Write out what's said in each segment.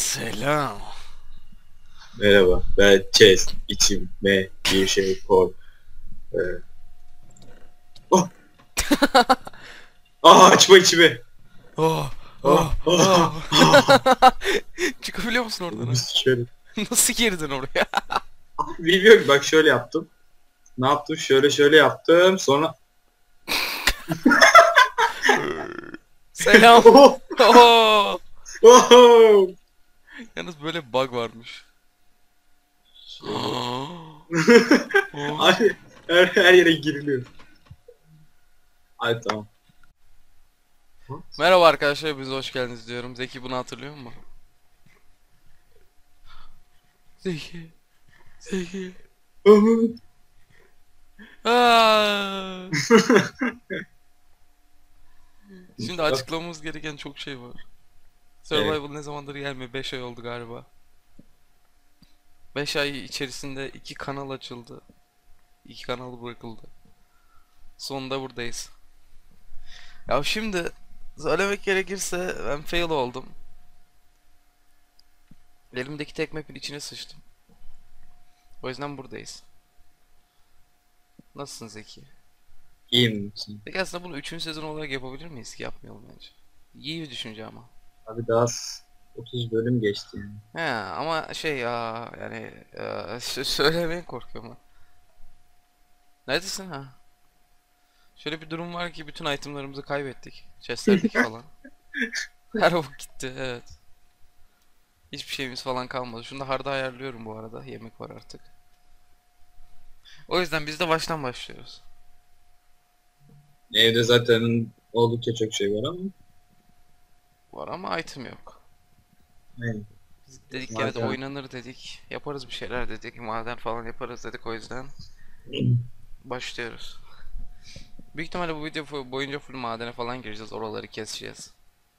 Selam. Merhaba, ben Chess, içime bir şey koy. Ee, oh, açma içime. Oh, Ah, oh, ah, oh. ah. Çıkabiliyor musun oradan ha? Şöyle. Nasıl girdin oraya? Bilmiyorum, bak şöyle yaptım. Ne yaptım? Şöyle yaptım. Sonra Selam. oh, Oh. oh. Yalnız böyle bir bug varmış. Şöyle. Oh. Oh. Abi, her yere giriliyor. Hadi tamam. Merhaba arkadaşlar, bize hoş geldiniz diyorum. Zeki bunu hatırlıyor mu? Zeki. Zeki. Aa. Şimdi açıklamamız gereken çok şey var. Evet. Survival ne zamandır gelmiyor? 5 ay oldu galiba. 5 ay içerisinde 2 kanal açıldı. 2 kanal bırakıldı. Sonunda buradayız. Ya şimdi söylemek gerekirse ben fail oldum. Elimdeki tek map'in içine sıçtım. O yüzden buradayız. Nasılsın Zeki? İyi misin? Peki aslında bunu 3. sezon olarak yapabilir miyiz ki yapmayalım bence. İyi bir düşünce ama. Abi daha 30 bölüm geçti yani. He ama şey ya yani söylemeye korkuyorum ben. Neredesin ha? Şöyle bir durum var ki bütün itemlarımızı kaybettik. Chestlerdeki falan. Her bok gitti, evet. Hiçbir şeyimiz falan kalmadı. Şunu da harda ayarlıyorum bu arada. Yemek var artık. O yüzden biz de baştan başlıyoruz. Evde zaten oldukça çok şey var ama. Var ama item yok. Yani, Biz dedik gene de malzeme. oynanır dedik. Yaparız bir şeyler dedik. Maden falan yaparız dedik, o yüzden başlıyoruz. Büyük ihtimalle bu video boyunca full madene falan gireceğiz. Oraları keseceğiz.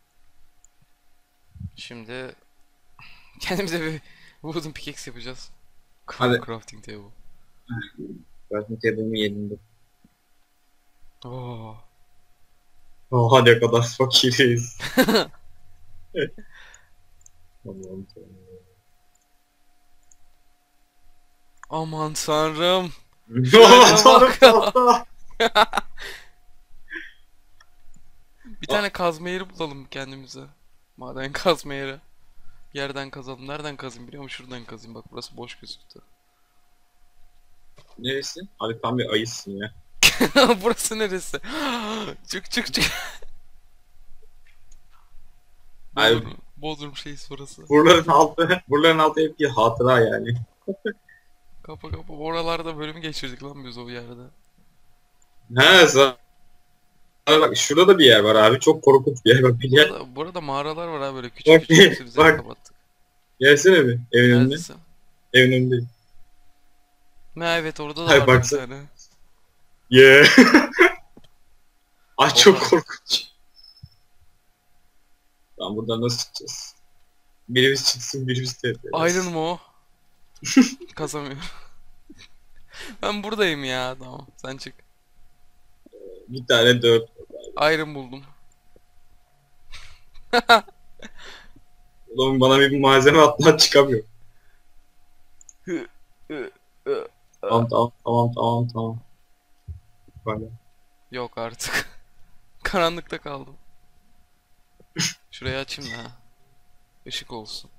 Şimdi kendimize bir wooden pickaxe yapacağız. Hadi. Crafting table. Crafting table'ımı yerinde. Oo. Oha ne kadar fakiriz. Allah'ım Aman tanrım. Aman Şöyle tanrım bak. tahta. Bir tane kazma yeri bulalım kendimize. Maden kazma yeri. Yerden kazalım. Nereden kazayım biliyor musun? Şuradan kazayım. Bak burası boş gözüktü. Neresi? Abi tam bir ayısın ya. Burası neresi? Çık çık çık. Abi Bodrum şeysi burası. buraların altı hep bir hatıra yani. Kapa kapa. Oralarda bölüm geçirdik lan biz o yerde. He sana bak şurada da bir yer var abi. Çok korkunç bir yer. Bak bir gel. Burada mağaralar var ha, böyle küçük Bak küçük, hepsi bize bak. kapattık. Gelsene bir evin önüne. Neredesin? Evin önünde. Ha evet, orada da Hayır vardı bir baksana. tane. Yeah. Ay çok Oha. korkunç. Tamam buradan nasıl çıkacağız? Birimiz çıksın birimiz Iron tepkiler. mu o? Kazamıyorum. Ben buradayım ya, tamam sen çık. Bir tane dört. Iron buldum. Oğlum bana bir malzeme atlan çıkamıyor. Tamam. Böyle. Yok artık. Karanlıkta kaldım. Şurayı açayım da ha. Işık olsun.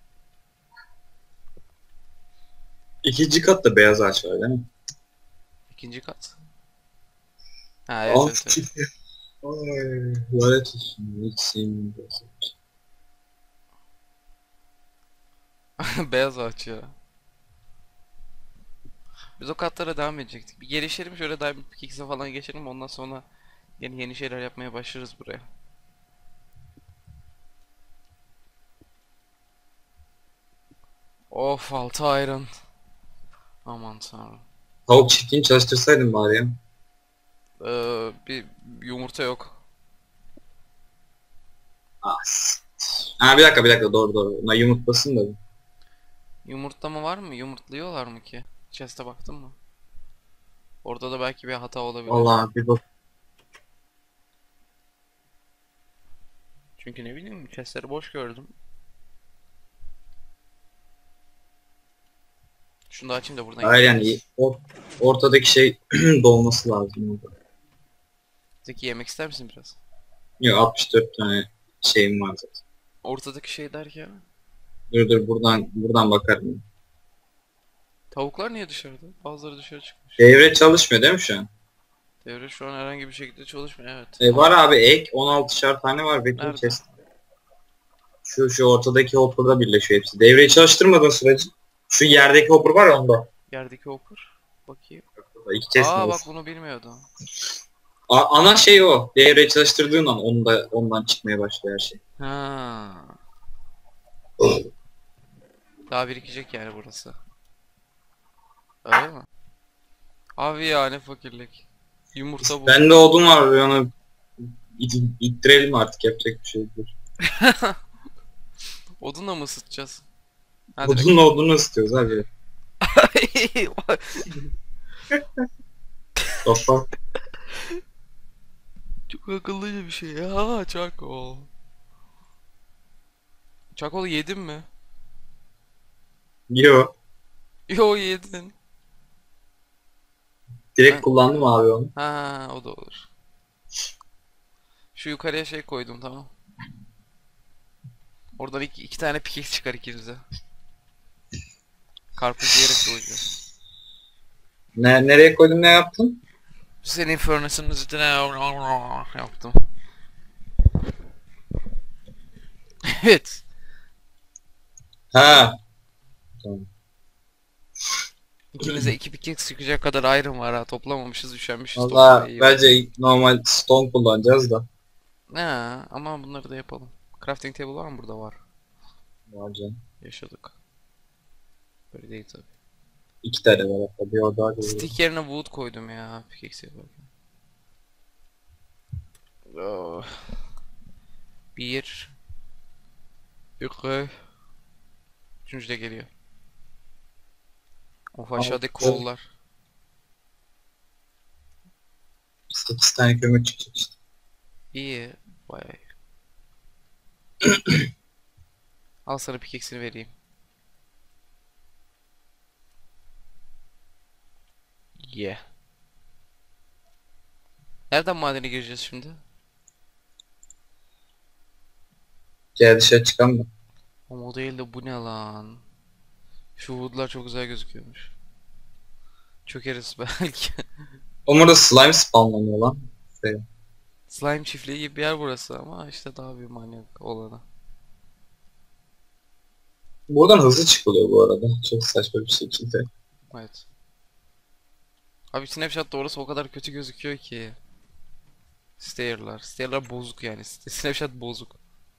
İkinci katta beyaz ağaç var değil mi? İkinci kat. Ha evet Of. evet evet. Ay, lanet olsun. Hiç sevmiyorum. Beyaz ağaç ya. Biz o katlara devam edecektik. Bir gelişelim, şöyle Diamond Pickaxe'e falan geçelim, ondan sonra yeni şeyler yapmaya başlarız buraya. Of, 6 iron. Aman tanrım. Tavuk çiftliğini çalıştırsaydım bari ya. Bir yumurta yok. As. Ha bir dakika doğru. Ona yumurtlasın da. Yumurta mı var mı? Yumurtluyorlar mı ki? Chest'e baktın mı? Orada da belki bir hata olabilir. Vallahi bir bak. Çünkü ne bileyim, chest'leri boş gördüm. Şunu da açayım da buradan Hayır yani yiyebiliriz. ortadaki şey dolması lazım orada. Zeki yemek ister misin biraz? Yok 64 tane şeyim var zaten. Ortadaki şey derken. Dur buradan bakarım. Tavuklar niye dışarıda? Bazıları dışarı çıkmış. Devre çalışmıyor değil mi şu an? Devre şu an herhangi bir şekilde çalışmıyor, evet. Var Ama abi ek 16'şar tane var Betül nerede? chest. Şu ortadaki hopper'da birleşiyor hepsi. Devreyi çalıştırmadığın sürece şu yerdeki hopper var ya onda. Yerdeki hopper. Bakayım. Burada iki chest Aa var. bak, bunu bilmiyordum. Ana şey o. Devreyi çalıştırdığın an ondan çıkmaya başlıyor her şey. Ha. Daha birikecek yani burası. Öyle mi? Abi ya, ne fakirlik. Yumurta bu. Bende odun var onu ittirelim artık yapacak bir şey yok. Odunla mı ısıtacağız? Ha, direkt. Odunu istiyoruz abi. Kafa. Çok akıllıca bir şey ya, çakol. Çakol yedin mi? Yo. Yo, yedin. Direkt Ben... kullandım abi onu. Ha, o da olur. Şu yukarıya şey koydum, tamam. Oradan iki tane pikek çıkar ikinize. Karpuz yiyerek doyacağız. Nereye koydun ne yaptın? Senin furnace'ın üstüne yaptım. Evet. Ha. Tamam. İkimize iki pikek çıkacak kadar iron var ha. Toplamamışız, üşenmişiz Valla toplamaya, iyi oldu. bence normal stone kullanacağız da. Ha, ama bunları da yapalım. Crafting table var mı? Burada var. Var canım. Yaşadık. Böyle değil tabi. 2 tane var hatta bir o daha değil. Stick yerine wood koydum ya pickaxe yaparken. Oh. Bir. İki. Üçüncü de geliyor. Of, aşağıdaki kollar. 8 tane kömür çıkacak işte. İyi. Bayağı iyi. Al sana pickaxe'ini vereyim. Yeah. Nereden madene gireceğiz şimdi? Gel dışarı çıkalım da. Ama o değil de bu ne lan? Şu woodlar çok güzel gözüküyormuş. Çökeriz belki. Orada slime spawnlanıyor lan. Şey. Slime çiftliği gibi bir yer burası ama işte daha bir manyak olanı. Buradan hızlı çıkılıyor bu arada. Çok saçma bir şekilde. Evet. Abi Snapchat'ta orası o kadar kötü gözüküyor ki. Stair'lar. Stair'lar bozuk yani. Snapchat bozuk.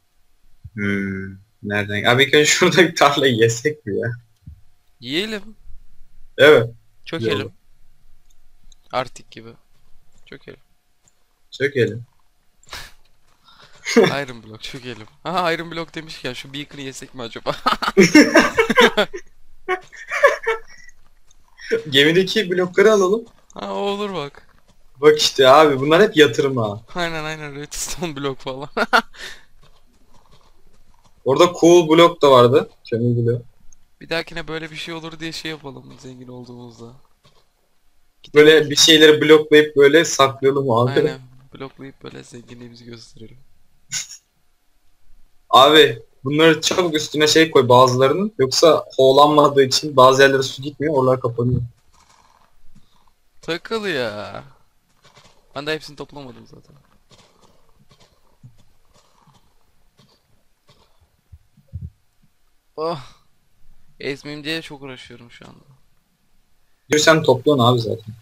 Nereden? Abi ilk önce şurada bir tarlayı yesek mi ya? Yiyelim. Evet. Yok. Çökelim. Arctic gibi. Çökelim. Çökelim. Iron Block çökelim. Aha, Iron Block demişken şu beacon'ı yesek mi acaba? Gemideki blokları alalım. Ha, o olur bak. Bak işte abi bunlar hep yatırım ha. Aynen redstone block falan. Orada cool blok da vardı. Kömür blok. Bir dahakine böyle bir şey olur diye şey yapalım zengin olduğumuzda. Böyle bir şeyleri bloklayıp böyle saklayalım abi. Aynen. Bloklayıp böyle zenginliğimizi gösterelim. Abi bunları çabuk üstüne şey koy bazılarının. Yoksa hoğlanmadığı için bazı yerlere su gitmiyor. Oralar kapanıyor. Takıl ya. Ben de hepsini toplamadım zaten. Oh. Ezmeyeyim diye çok uğraşıyorum şu anda. Diyor sen topluyorsun abi zaten.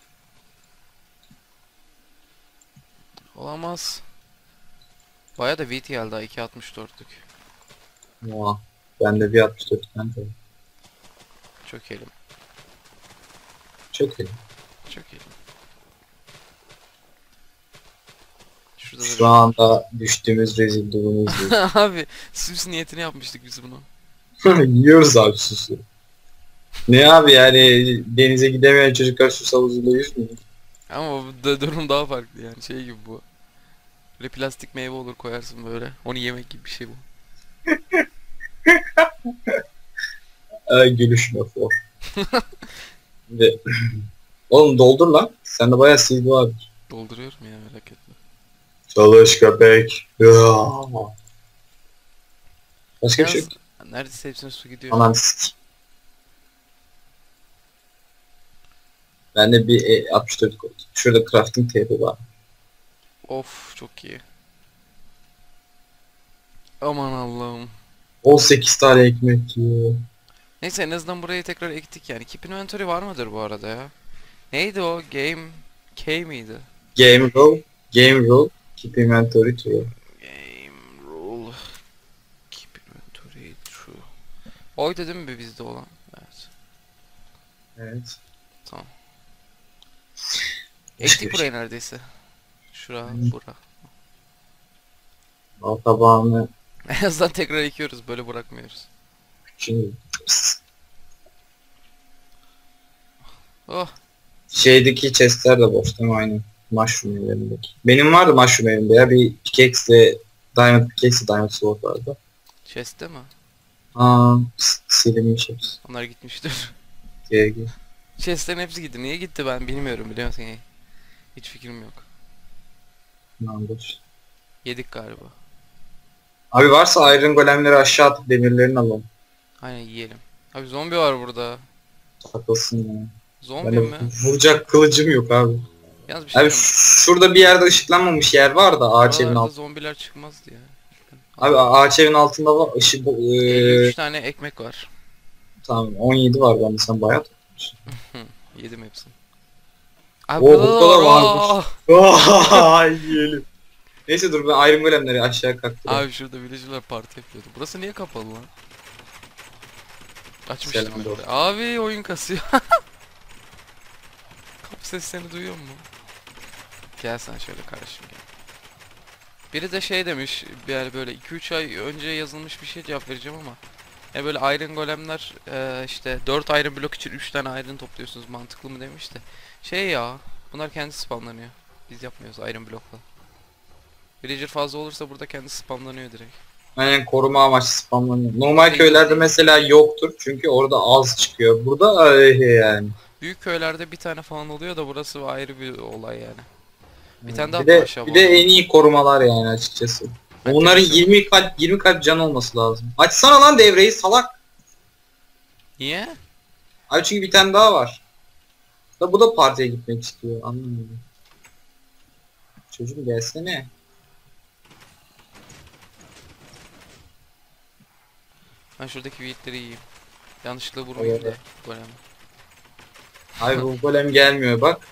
Olamaz. Baya da VT geldi ha, 2.64'lük. Ya, ben de bir 64 tane var. Çökelim. Çok iyi. Çökelim. Şurada da Şu anda düştüğümüz rezil durumu izliyoruz. Abi süs niyetini yapmıştık biz bunu. Yiyoruz abi susu. Ne abi yani denize gidemeyen çocuklar su havuzunda yüzmüyor. Ama bu da durum daha farklı yani, şey gibi bu. Böyle plastik meyve olur, koyarsın böyle. Onu yemek gibi bir şey bu. Ay gülüşme for. Ve oğlum doldur lan. Sende bayağı CV var. Dolduruyorum ya, merak etme. Çalış köpek. Ya. Başka bir şey Yalnız yok. neredeyse hepsine su gidiyor. Anam sik. Bende bir 64 koydum. Şurada crafting table var. Of, çok iyi. Aman Allah'ım. 18 tane ekmek yiyor. Neyse, en azından burayı tekrar ektik yani. Keep inventory var mıdır bu arada ya? Neydi o? Game K miydi? Game rule. Game rule. Keep inventory true. Game rule. Keep inventory true. Oydu değil mi bizde olan? Evet. Evet. Tamam. Başka Ektik bir şey. burayı neredeyse. Şura, bura. Al tabağını. En azından tekrar ekiyoruz, böyle bırakmıyoruz. Şimdi. Oh, Şeydeki chestler de boş değil mi? Aynı. Mushroom evlerindeki. Benim vardı mushroom evimde ya. Bir pickaxe diamond pickaxe diamond sword vardı. chest'te mi? Aa, silinmiş hepsi. Onlar gitmiştir. GG. Chest'lerin hepsi gitti. Niye gitti ben bilmiyorum, biliyor musun? Hiç fikrim yok. Tamamdır. Yedik galiba. Abi varsa iron golemleri aşağı atıp demirlerini alalım. Aynen, yiyelim. Abi zombi var burada. Takılsın ya. Zombi Ben de mi? vuracak kılıcım yok abi. Yalnız bir şey Abi diyeyim mi? şurada bir yerde ışıklanmamış yer var da ağaç evin Buralarda altında. zombiler çıkmazdı ya. Abi ağaç evin altında var. Işık 53 tane ekmek var. tamam 17 var bende sen bayağı tutmuşsun. Yedim hepsini. Abi Oo, burada burada da var. varmış. Ay yiyelim. Neyse dur ben iron golemleri aşağı kalktırayım. Abi şurada villager'lar parti yapıyordu. Burası niye kapalı lan? Açmıştım Selam ben dostum. oraya. Abi oyun kasıyor. Kapı seslerini duyuyor musun? Gel sen şöyle kardeşim, gel. Biri de şey demiş, yani böyle 2-3 ay önce yazılmış bir şey cevap vereceğim ama ya böyle iron golemler işte 4 iron blok için 3 tane iron topluyorsunuz, mantıklı mı demiş de. Şey ya, bunlar kendi spamlanıyor. Biz yapmıyoruz iron blokla. Villager fazla olursa burada kendi spamlanıyor direkt. Aynen koruma amaçlı spamlanıyor. Normal köylerde mesela yoktur çünkü orada az çıkıyor. Burada yani. Büyük köylerde bir tane falan oluyor da burası ayrı bir olay yani. Bir tane daha Bir de aşağı bir de bu arada. en iyi korumalar yani açıkçası. Ben Bunların temiz 20 kalp can olması lazım. Açsana lan devreyi salak. Niye? Abi çünkü bir tane daha var. Da bu da partiye gitmek istiyor. Anlamıyorum. Çocuğum gelsene. Ben şuradaki wheatleri yiyeyim. Yanlışlıkla vurmayayım da Evet. golem. Abi bu golem gelmiyor bak.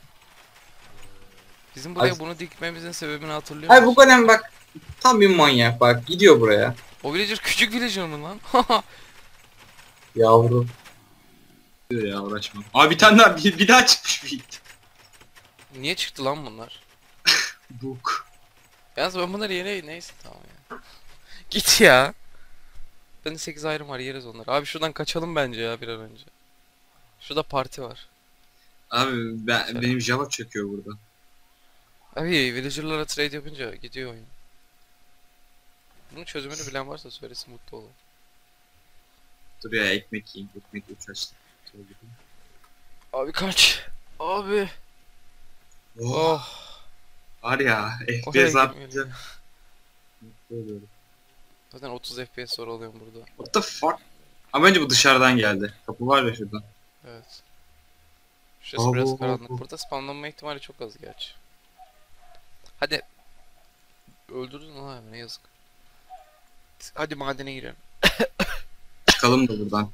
Bizim buraya Ay- bunu dikmemizin sebebini hatırlıyor Abi bu musun? golem bak tam bir manyak bak gidiyor buraya. O villager küçük villager mı lan? Yavru. Ya uğraşma. Abi bir tane daha bir daha çıkmış bir it. Niye çıktı lan bunlar? Buk. Yalnız ben bunları yeni, neyse tamam ya. Git ya. Bende 8 ayrım var, yeriz onları. Abi şuradan kaçalım bence ya bir an önce. Şurada parti var. Abi Şöyle. benim Java çöküyor burada. Abi villager'lara trade yapınca gidiyor oyun. Bunun çözümünü bilen varsa söylesin, mutlu olurum. Dur ya ekmek yiyeyim. Ekmek uçaştı. Abi kaç. Abi. Oh, Oh. var ya Oraya FPS girmeyelim artacak. ya. Mutlu oluyorum. Zaten 30 FPS sonra alıyorum burada. What the fuck? Ama bence bu dışarıdan geldi. Kapı var ya şurada. Evet. Şurası biraz Abo. karanlık. Burada spamlanma ihtimali çok az gerçi. Hadi. Öldürdün lan hemen, ne yazık. Hadi madene girelim. Çıkalım da buradan.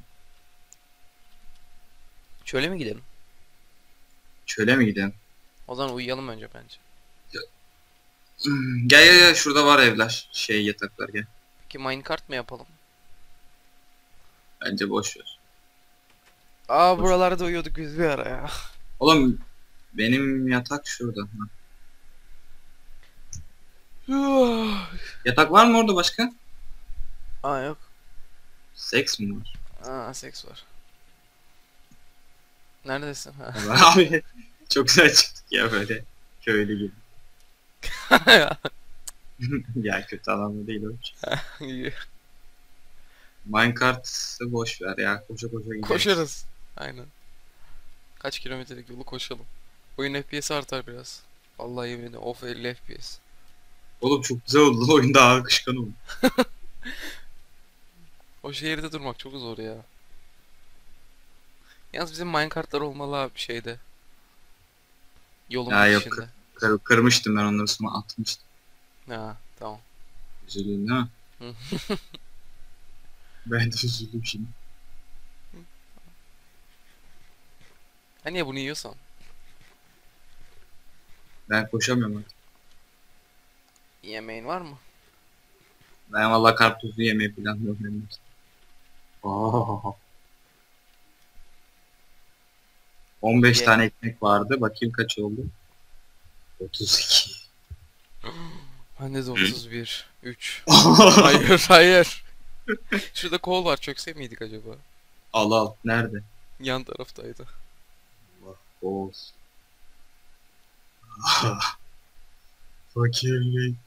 Şöyle mi gidelim? Çöle mi gidelim? O zaman uyuyalım önce bence. Gel gel gel şurada var evler. Şey yataklar gel. Peki minecart mı yapalım? Bence boş ver. Aa, buralarda uyuyorduk biz bir ara ya. Oğlum benim yatak şurada. Ha. Yatak var mı orada başka? Aa, yok. Seks mi var? Aa, seks var. Neredesin? Ha. Abi çok güzel çıktık ya böyle. Köylü gibi. Ya kötü anlamda değil o. İyi. Minecart'ı boş ver ya. Koşa koşa gidelim. Koşarız. Aynen. Kaç kilometrelik yolu koşalım. Oyun FPS artar biraz. Vallahi yemin ederim. Of 50 FPS. Oğlum çok güzel oldu. Oyunda ağır kışkan oldu. O şehirde durmak çok zor ya. Yalnız bizim minecartlar olmalı abi şeyde. Yolun Ya yok, bitişinde. kırmıştım ben onları, sonra atmıştım. Ha tamam. Üzüldün değil mi? Hı. Ben de üzüldüm şimdi. Ha niye bunu yiyorsan? Ben koşamıyorum artık. Yemeğin var mı? Ben valla karpuzlu yemeği planlıyorum benim. Aa. 15 Ye. tane ekmek vardı. Bakayım kaç oldu. 32. Bende de 31. 3. Hayır hayır. Şurada kol var çökse miydik acaba? Al al. Nerede? Yan taraftaydı. Allah olsun. Fakirlik.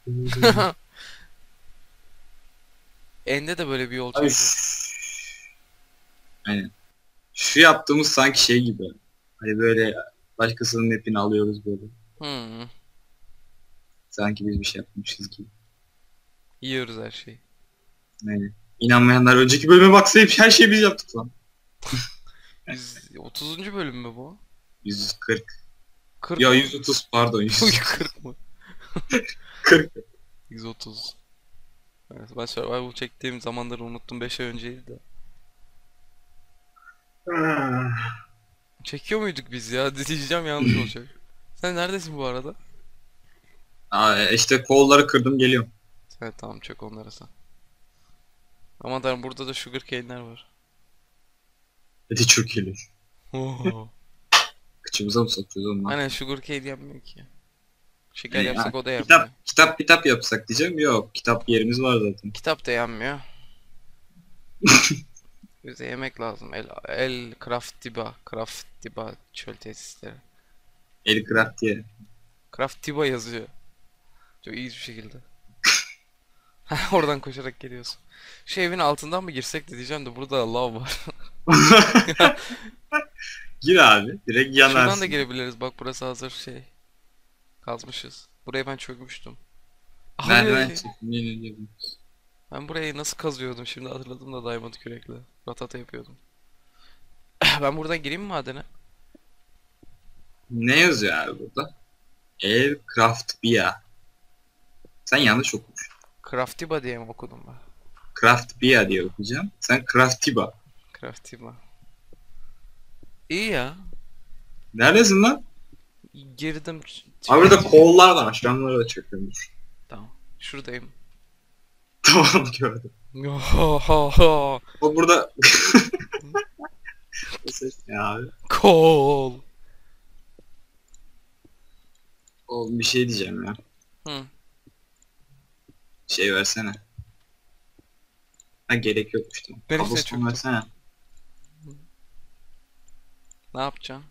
Ende de böyle bir yol Abi çekti. aynen. Şu yaptığımız sanki şey gibi. Hani böyle başkasının map'ini alıyoruz böyle. Hmm. Sanki biz bir şey yapmışız gibi. Yiyoruz her şeyi. Aynen. İnanmayanlar önceki bölüme baksa hep her şeyi biz yaptık lan. 30. bölüm mü bu? 140. 40 Ya mı? 130 pardon 130. 40 mı? 40. 130. Evet, ben Survival çektiğim zamanları unuttum. 5 ay önceydi de. Çekiyor muyduk biz ya? Diyeceğim yanlış olacak. Sen neredesin bu arada? Aa, işte kolları kırdım geliyorum. Evet tamam çök onları sen. Aman tanrım burada da sugarcane'ler var. Hadi çok iyi. Oo. Kıçımıza mı sokuyoruz onu? Aynen sugarcane yenmiyor ki. Şeker Yani, yapsak o da yenmiyor. kitap yapsak diyeceğim. Yok, kitap yerimiz var zaten. Kitap da yenmiyor. Bize yemek lazım. El Craftiba. Craftiba çöl tesisleri. El craft diye. Craftiba yazıyor. Çok iyi bir şekilde. Oradan koşarak geliyorsun. Şu evin altından mı girsek de diyeceğim de burada lav var. Gir abi. Direkt Şuradan da yanarsın. girebiliriz. Bak burası hazır şey. Kazmışız. Buraya ben çökmüştüm. Merdiven Abi çık. Ne diyordum? ben burayı nasıl kazıyordum şimdi hatırladım da diamond kürekle. Ratata yapıyordum. Ben buradan gireyim mi madene? Ne yazıyor abi burada? El craft bia. Sen yanlış okumuş. Craftiba diye mi okudum ben? Craft bia diye okuyacağım. Sen craftiba. Craftiba. İyi ya. Neredesin lan? Girdim. Abi burada kollar var. Ben onlara da çöküyorum. Dur. Tamam. Şuradayım. Tamam gördüm. Kol. O burada... Bu ses ne abi? Oğlum bir şey diyeceğim ya. Hı. Şey versene. Ha gerek yokmuş tamam. Ben hepsine Cobblestone çöktüm. versene. Ne yapacağım?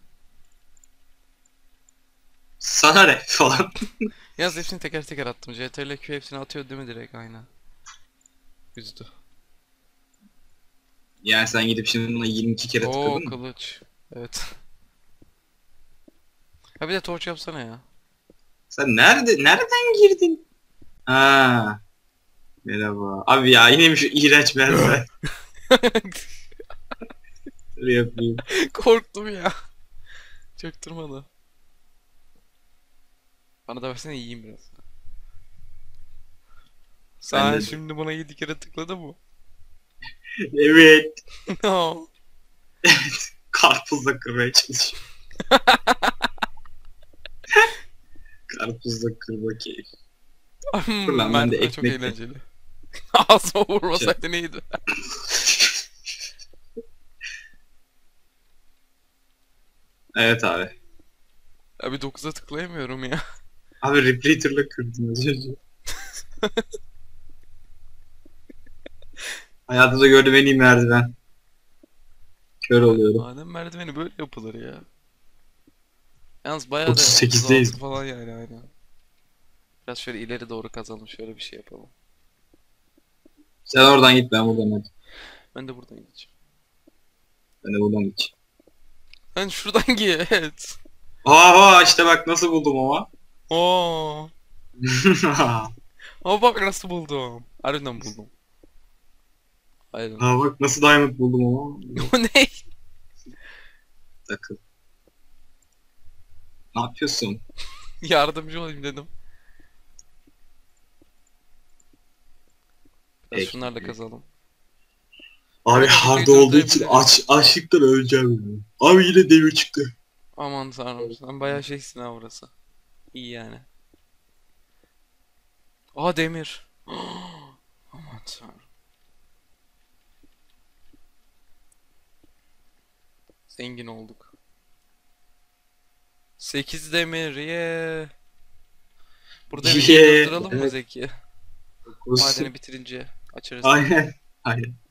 Sana ne falan. Yaz hepsini teker teker attım. CTRL Q hepsini atıyor değil mi direkt aynen. Üzdü. Yani sen gidip şimdi buna 22 kere Oo tıkladın mı? kılıç. Evet. Ha bir de torç yapsana ya. Sen nereden girdin? Ha, merhaba. Abi ya yine mi şu iğrenç merdiven? Şöyle yapayım. Korktum ya. Çaktırmadı. Bana da versene yiyeyim biraz. Ben Sen de- şimdi buna 7 kere tıkladın mı? Evet. No. Karpuzla kırmaya çalışıyorum. Karpuzla kırma keyif. Dur lan, ben de Çok ekmek eğlenceli. Ağzıma vurmasaydı neydi? Evet abi. Abi 9'a tıklayamıyorum ya. Abi repeater'la kırdım az önce. Hayatımda gördüğüm en iyi merdiven. Kör oluyorum. Madem merdiveni böyle yapılır ya. Yalnız bayağı da 38'deyiz. 36 falan yani aynen. Biraz şöyle ileri doğru kazalım şöyle bir şey yapalım. Sen oradan git, ben buradan hadi. Ben de buradan gideceğim. Ben de buradan gideceğim. Ben şuradan git. Aa işte bak nasıl buldum ama. Oo. Ama bak nasıl buldum. Harbiden buldum. Aynen. Aa bak nasıl diamond buldum ama. O ne? Takıl. Ne yapıyorsun? Yardımcı olayım dedim. Biraz Peki. şunlarla kazalım. Abi Arada hard videoyu olduğu için durdurabiliriz. açlıktan öleceğim. Abi yine demir çıktı. Aman tanrım, sen bayağı şeysin ha burası. İyi yani. Aa, demir. Aman tanrım. Zengin olduk. 8 demir ye. Burada videoyu Yeah. durduralım mı Evet. Zeki? Dokuz. Madeni bitirince açarız. Aynen. Aynen.